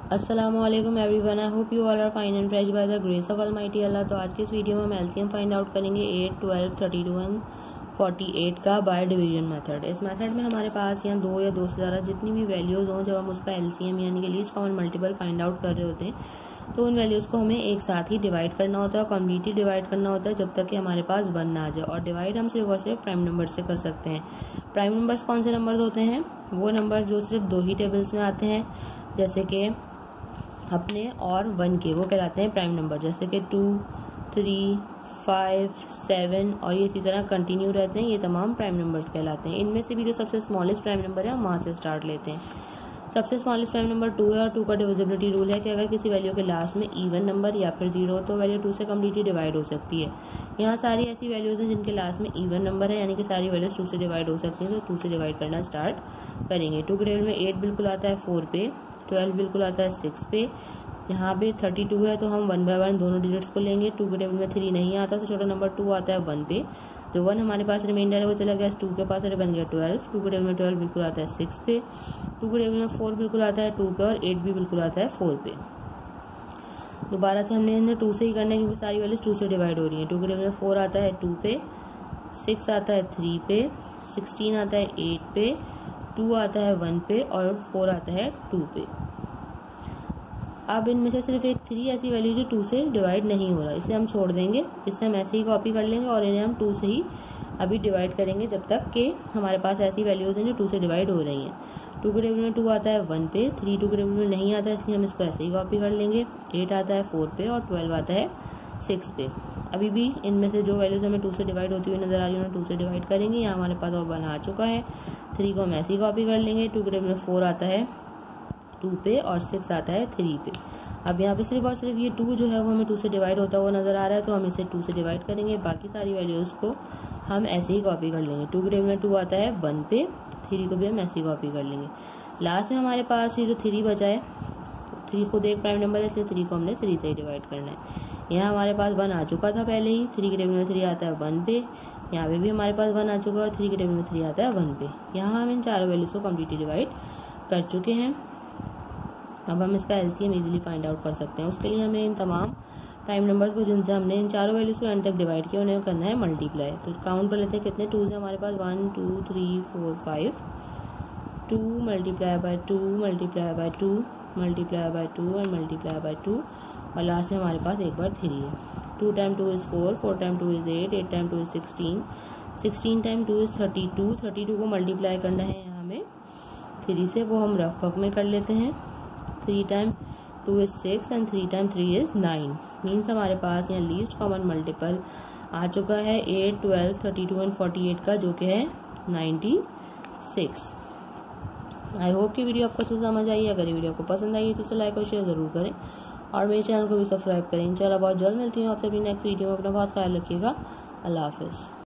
अस्सलामुअलैकुम everyone, I hope you all are fine and fresh by the grace of almighty Allah. तो आज के इस वीडियो में हम एलसीएम फाइंड आउट करेंगे 8, 12, 32 एंड 48 का बाय डिवीजन मेथड। इस मेथड में हमारे पास यहाँ दो या दो से ज़्यादा जितनी भी वैल्यूज़ हों, जब हम उसका एलसीएम यानी कि least common multiple find out कर रहे होते हैं तो उन वैल्यूज़ को हमें एक साथ ही डिवाइड करना होता है, कम्प्लीटली डिवाइड करना होता है जब तक कि हमारे पास 1 ना आ जाए। और डिवाइड हम सिर्फ और सिर्फ प्राइम नंबर से कर सकते हैं। प्राइम नंबर्स कौन से नंबर्स होते हैं? वो नंबर जो सिर्फ दो ही टेबल्स में आते हैं, जैसे कि अपने और 1 के, वो कहलाते हैं प्राइम नंबर। जैसे कि 2, 3, 5, 7 और ये इसी तरह कंटिन्यू रहते हैं, ये तमाम प्राइम नंबर्स कहलाते हैं। इनमें से भी जो सबसे स्मॉलेस्ट प्राइम नंबर है हम वहाँ से स्टार्ट लेते हैं। सबसे स्मॉलेस्ट प्राइम नंबर 2 है और 2 का डिविजिबिलिटी रूल है कि अगर किसी वैल्यू के लास्ट में इवन नंबर या फिर 0 हो तो वैल्यू 2 से कम्प्लीटली डिवाइड हो सकती है। यहाँ सारी ऐसी वैल्यूज हैं जिनके लास्ट में इवन नंबर है, यानी कि सारी वैल्यूज 2 से डिवाइड हो सकती हैं, तो 2 से डिवाइड करना स्टार्ट करेंगे। 2 के टेबल में 8 बिल्कुल आता है 4 पे, 12 बिल्कुल आता है 6 पे, यहाँ पे 32 है तो हम 1 बाय 1 दोनों डिजिट्स को लेंगे। 2 के टेबल में 3 नहीं आता तो छोटा नंबर 2 आता है 1 पे। जो 1 हमारे पास रिमाइंडर है वो चला गया 2 के पास और बन गया 12। 2 के टेबल में 12 बिल्कुल आता है 6 पे, 2 के टेबल में 4 बिल्कुल आता है 2 पे और 8 भी बिल्कुल आता है 4 पे। दोबारा से हमने इन्हें 2 से ही करना है क्योंकि सारी वैल्यूज 2 से डिवाइड हो रही है। 2 के टेबल में 4 आता है 2 पे, 6 आता है 3 पे, 16 आता है 8 पे, 2 आता है 1 पे और 4 आता है 2 पे। अब इनमें से सिर्फ एक 3 ऐसी वैल्यू जो 2 से डिवाइड नहीं हो रहा, इसे हम छोड़ देंगे, इसे हम ऐसे ही कॉपी कर लेंगे और इन्हें हम 2 से ही अभी डिवाइड करेंगे जब तक कि हमारे पास ऐसी वैल्यूज हैं जो 2 से डिवाइड हो रही हैं। 2 के टेबल में 2 आता है 1 पे, 3 2 के टेबल में नहीं आता है इसलिए हम इसको ऐसे ही कॉपी कर लेंगे। 8 आता है 4 पे और 12 आता है 6 पे। अभी भी इनमें से जो वैल्यूज हमें 2 से डिवाइड होती हुई नजर आ रही है उन्हें 2 से डिवाइड करेंगे। यहाँ हमारे पास और 1 आ चुका है, 3 को हम ऐसे ही कॉपी कर लेंगे। 2 के टेबल में 4 आता है 2 पे और 6 आता है 3 पे। अब यहाँ पे सिर्फ और सिर्फ ये 2 जो है वो हमें 2 से डिवाइड होता हुआ नजर आ रहा है तो हम इसे 2 से डिवाइड करेंगे। बाकी सारी वैल्यूज को हम ऐसे ही कॉपी कर लेंगे। 2 के टेबल में 2 आता है 1 पे, 3 को भी हम ऐसे ही कॉपी कर लेंगे। लास्ट में हमारे पास ये जो 3 बचा है, 3 खुद एक प्राइम नंबर है इसलिए 3 को हमने 3 से ही डिवाइड करना है। यहाँ हमारे पास 1 आ चुका था पहले ही, 3 के टेबल में 3 आता है 1 पे, यहाँ पे भी हमारे पास 1 आ चुका है और 3 के टेबल में 3 आता है 1 पे। यहाँ हम इन चारों वैल्यूज को कम्प्लीटली डिवाइड कर चुके हैं। अब हम इसका एलसीएम इजीली फाइंड आउट कर सकते हैं। उसके लिए हमें इन तमाम प्राइम नंबर्स को जिनसे हमने इन चारों वैल्यूज को एंड तक डिवाइड किया उन्हें करना है मल्टीप्लाई। तो काउंट कर लेते हैं कितने 2 है हमारे पास, 1 2 3 4 5। 2 multiply by 2 multiply by 2 multiply by 2 and multiply by 2 और लास्ट में हमारे पास एक बार 3 है। 2 time 2 is 4, 4 time 2 is 8, 8 time 2 is 16, 16 time 2 is 32। 32 को मल्टीप्लाई करना है यहाँ हमें 3 से, वो हम रफ वर्क में कर लेते हैं। 3 time 2 is 6 and 3 time 3 is 9। Means हमारे पास यहाँ लीस्ट कॉमन मल्टीपल आ चुका है 8, 12, 32 एंड 48 का, जो कि है 96। आई होप कि वीडियो आपको अच्छे से समझ आई है। अगर ये वीडियो आपको पसंद आई है तो इसे लाइक और शेयर जरूर करें और मेरे चैनल को भी सब्सक्राइब करें। इंशाल्लाह बहुत जल्द मिलती हूँ आपसे अपनी नेक्स्ट वीडियो में। अपना बहुत ख्याल रखिएगा। अल्लाह हाफिज़।